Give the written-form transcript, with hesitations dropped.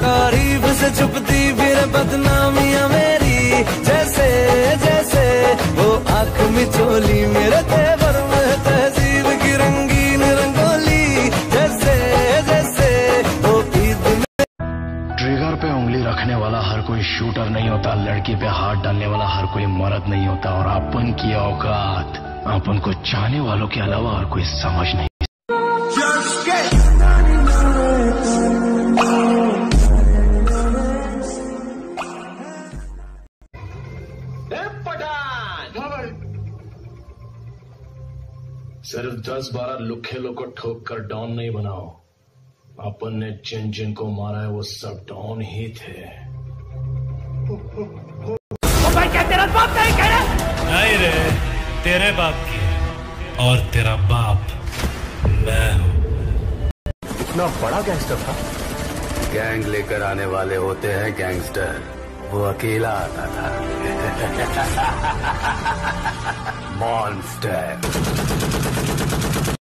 तारीफ से छुपती फिर बदनामियां मेरी, जैसे जैसे वो आंख मिचोली मेरे तेवर में तहजीब की रंगीन रंगोली, जैसे जैसे वो ईद में। ट्रिगर पे उंगली रखने वाला हर कोई शूटर नहीं होता, लड़की पे हाथ डालने वाला हर कोई मर्द नहीं होता, और अपन की औकात अपन को चाहने वालों के अलावा और कोई समझ नहीं। सिर्फ 10-12 लुखे लोग को ठोक कर डॉन नहीं बनाओ, अपन ने जिन जिन को मारा है वो सब डॉन ही थे। ओ भाई क्या तेरा बाप नहीं कह रहा? नहीं रे, तेरे बाप की, और तेरा बाप मैं हूँ। इतना बड़ा गैंगस्टर था। गैंग लेकर आने वाले होते हैं गैंगस्टर, वो अकेला आता था। मॉन्स्टर।